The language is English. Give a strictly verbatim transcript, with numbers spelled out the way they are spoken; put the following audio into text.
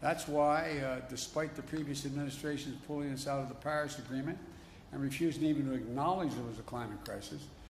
That's why, uh, despite the previous administration's pulling us out of the Paris Agreement and refusing even to acknowledge there was a climate crisis,